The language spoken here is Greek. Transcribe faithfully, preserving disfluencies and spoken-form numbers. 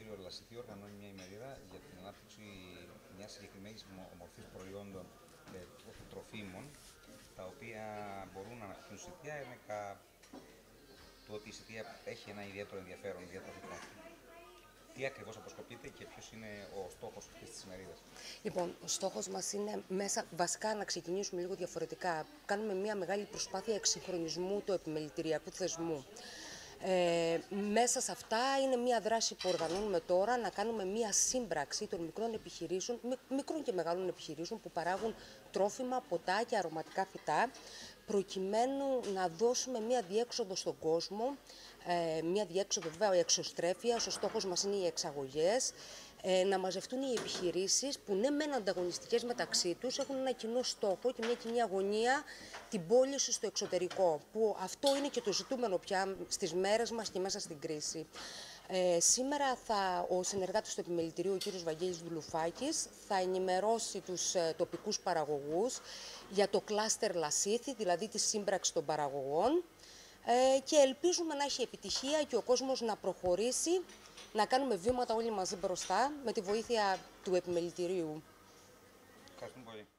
επιμελητήριο Λασιθή οργανώνει μια ημερίδα για την ανάπτυξη μια συγκεκριμένη μορφή προϊόντων ε, τροφίμων, τα οποία μπορούν να αναπτυχθούν στη θητεία με το ότι η θητεία έχει ένα ιδιαίτερο ενδιαφέρον διατροφικά. Τι ακριβώς αποσκοπείτε και ποιος είναι ο στόχος αυτής της ημερίδας? Λοιπόν, ο στόχος μας είναι μέσα βασικά να ξεκινήσουμε λίγο διαφορετικά. Κάνουμε μια μεγάλη προσπάθεια εξυγχρονισμού του επιμελητηριακού θεσμού. Ε, μέσα σε αυτά είναι μια δράση που οργανώνουμε τώρα, να κάνουμε μια σύμπραξη των μικρών επιχειρήσεων, μικρών και μεγάλων επιχειρήσεων που παράγουν τρόφιμα, ποτά και αρωματικά φυτά, προκειμένου να δώσουμε μια διέξοδο στον κόσμο, ε, μια διέξοδο βέβαια εξωστρέφειας, ο στόχος μας είναι οι εξαγωγές, ε, να μαζευτούν οι επιχειρήσεις που ναι μεν ανταγωνιστικές μεταξύ τους, έχουν ένα κοινό στόχο και μια κοινή αγωνία, την πώληση στο εξωτερικό, που αυτό είναι και το ζητούμενο πια στις μέρες μας και μέσα στην κρίση. Ε, σήμερα θα, ο συνεργάτης του επιμελητηρίου, ο κύριος Βαγγέλης Δουλουφάκης, θα ενημερώσει τους ε, τοπικούς παραγωγούς για το κλάστερ Λασίθι, δηλαδή τη σύμπραξη των παραγωγών, ε, και ελπίζουμε να έχει επιτυχία και ο κόσμος να προχωρήσει, να κάνουμε βήματα όλοι μαζί μπροστά με τη βοήθεια του επιμελητηρίου. Ευχαριστούμε πολύ.